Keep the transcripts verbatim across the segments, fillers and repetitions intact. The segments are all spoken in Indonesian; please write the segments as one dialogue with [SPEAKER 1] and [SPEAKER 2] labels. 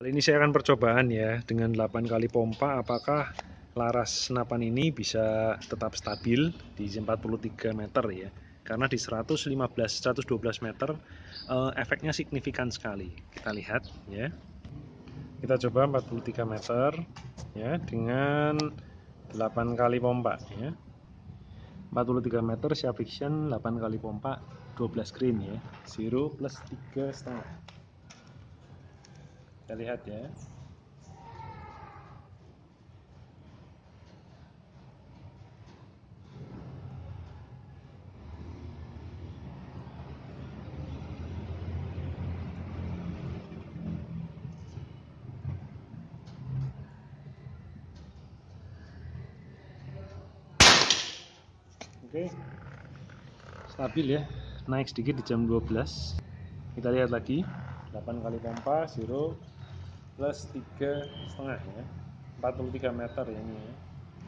[SPEAKER 1] Kali ini saya akan percobaan ya dengan delapan kali pompa, apakah laras senapan ini bisa tetap stabil di empat puluh tiga meter ya. Karena di seratus lima belas seratus dua belas meter eh, efeknya signifikan sekali. Kita lihat ya. Kita coba empat puluh tiga meter ya dengan delapan kali pompa ya. empat puluh tiga meter siap fiction, delapan kali pompa, dua belas green ya. Zero plus tiga setengah. Kita lihat ya. Oke, stabil ya, naik sedikit di jam dua belas. Kita lihat lagi, delapan kali pompa, zero plus tiga setengah ya, empat puluh tiga meter ya ini ya.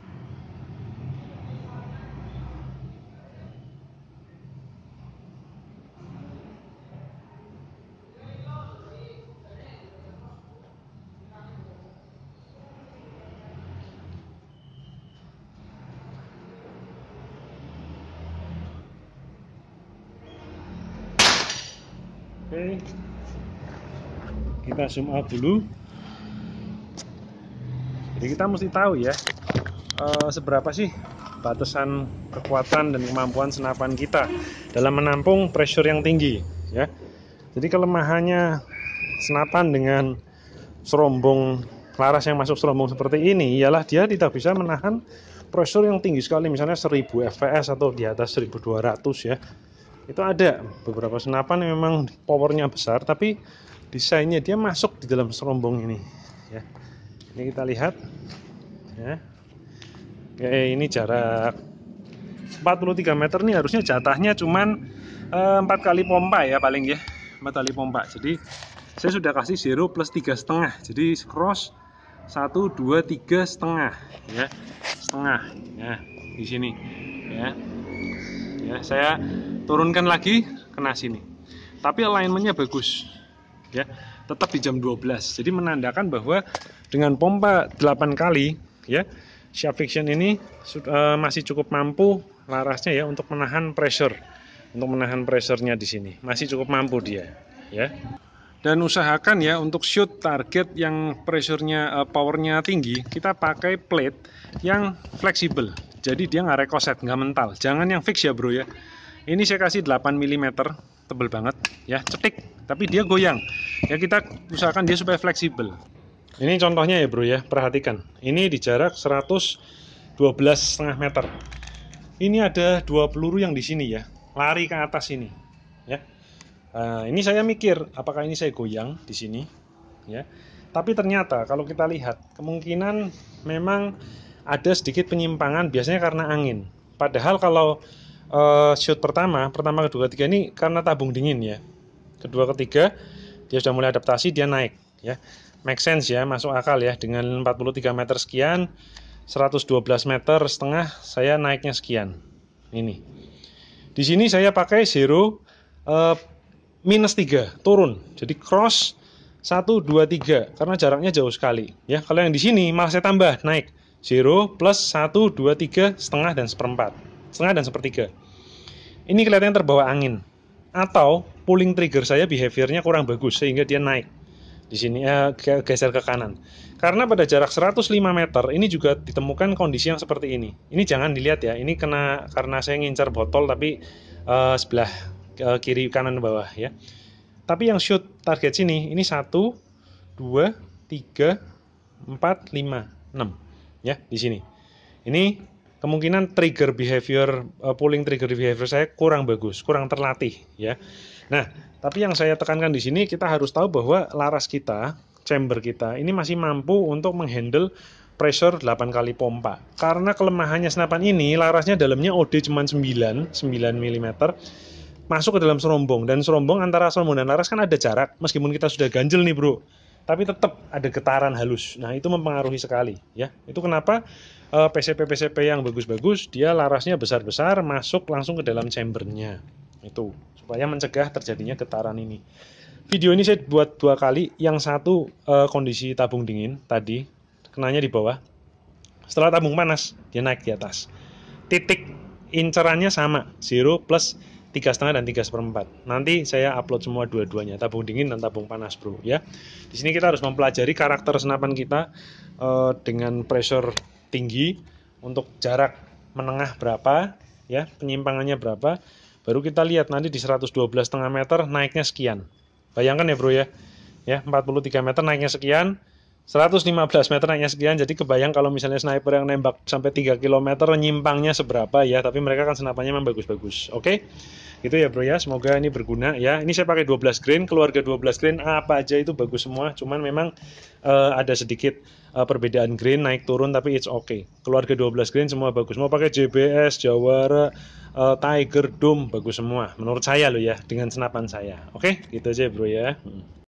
[SPEAKER 1] Oke, kita zoom out dulu. Jadi kita mesti tahu ya, eh, seberapa sih batasan kekuatan dan kemampuan senapan kita dalam menampung pressure yang tinggi ya. Jadi kelemahannya senapan dengan serombong laras yang masuk serombong seperti ini ialah dia tidak bisa menahan pressure yang tinggi sekali, misalnya seribu F P S atau di atas seribu dua ratus ya. Itu ada beberapa senapan yang memang powernya besar tapi desainnya dia masuk di dalam serombong ini ya. Ini kita lihat ya. Oke, ini jarak empat puluh tiga meter nih, harusnya jatahnya cuman eh, empat kali pompa ya paling ya, empat kali pompa. Jadi saya sudah kasih zero plus tiga setengah, jadi cross satu dua tiga setengah ya, setengah ya di sini ya. Ya, saya turunkan lagi kena sini. Tapi alignmentnya bagus. Ya, tetap di jam dua belas. Jadi menandakan bahwa dengan pompa delapan kali ya, Sharp Fiction ini uh, masih cukup mampu larasnya ya untuk menahan pressure. Untuk menahan pressure-nya di sini. Masih cukup mampu dia, ya. Dan usahakan ya untuk shoot target yang pressure-nya uh, power-nya tinggi, kita pakai plate yang fleksibel. Jadi dia nggak rekoset, nggak mental. Jangan yang fix ya bro ya. Ini saya kasih delapan milimeter, tebel banget ya, cetik, tapi dia goyang. Ya kita usahakan dia supaya fleksibel. Ini contohnya ya bro ya, perhatikan. Ini di jarak seratus dua belas setengah meter. Ini ada dua peluru yang di sini ya, lari ke atas ini. Ya. Nah, ini saya mikir, apakah ini saya goyang di sini? Ya. Tapi ternyata kalau kita lihat, kemungkinan memang ada sedikit penyimpangan, biasanya karena angin. Padahal kalau uh, shoot pertama, pertama, kedua, ketiga ini karena tabung dingin ya. Kedua, ketiga dia sudah mulai adaptasi, dia naik ya. Make sense ya, masuk akal ya. Dengan empat puluh tiga meter sekian, seratus dua belas meter setengah, saya naiknya sekian. Ini. Di sini saya pakai zero uh, minus tiga, turun. Jadi cross satu, dua, tiga, karena jaraknya jauh sekali ya. Kalau yang di sini malah saya tambah, naik zero plus satu, dua, tiga, setengah dan seperempat, setengah dan sepertiga. Ini kelihatannya terbawa angin, atau pulling trigger saya behaviornya kurang bagus sehingga dia naik di sini, eh, geser ke kanan. Karena pada jarak seratus lima meter ini juga ditemukan kondisi yang seperti ini. Ini jangan dilihat ya, ini kena karena saya ngincar botol tapi eh, sebelah eh, kiri kanan bawah ya. Tapi yang shoot target sini ini satu, dua, tiga, empat, lima, enam. Ya, di sini. Ini kemungkinan trigger behavior, uh, pulling trigger behavior saya kurang bagus, kurang terlatih ya. Nah, tapi yang saya tekankan di sini, kita harus tahu bahwa laras kita, chamber kita ini masih mampu untuk menghandle pressure delapan kali pompa. Karena kelemahannya senapan ini, larasnya dalamnya O D cuma sembilan, sembilan milimeter. Masuk ke dalam serombong, dan serombong antara serombong dan laras kan ada jarak, meskipun kita sudah ganjel nih bro, tapi tetap ada getaran halus. Nah itu mempengaruhi sekali ya. Itu kenapa uh, P C P P C P yang bagus-bagus dia larasnya besar-besar masuk langsung ke dalam chambernya, itu supaya mencegah terjadinya getaran ini. Video ini saya buat dua kali. Yang satu uh, kondisi tabung dingin tadi, kenanya di bawah. Setelah tabung panas, dia naik di atas. Titik incerannya sama, zero plus tiga koma lima dan tiga seperempat. Nanti saya upload semua dua-duanya, tabung dingin dan tabung panas, bro. Ya, di sini kita harus mempelajari karakter senapan kita uh, dengan pressure tinggi untuk jarak menengah berapa, ya, penyimpangannya berapa. Baru kita lihat nanti di seratus dua belas koma lima meter naiknya sekian. Bayangkan ya bro ya, ya empat puluh tiga meter naiknya sekian, seratus lima belas meter naiknya sekian. Jadi kebayang kalau misalnya sniper yang nembak sampai tiga kilometer nyimpangnya seberapa ya. Tapi mereka kan senapannya memang bagus-bagus. Oke, gitu ya bro ya. Semoga ini berguna ya. Ini saya pakai dua belas grain, keluarga dua belas grain apa aja itu bagus semua. Cuman memang uh, ada sedikit uh, perbedaan grain naik turun, tapi it's okay. Keluarga dua belas grain semua bagus. Mau pakai J B S, Jawara, uh, Tiger, Dome bagus semua menurut saya loh ya, dengan senapan saya. Oke, gitu aja bro ya. hmm.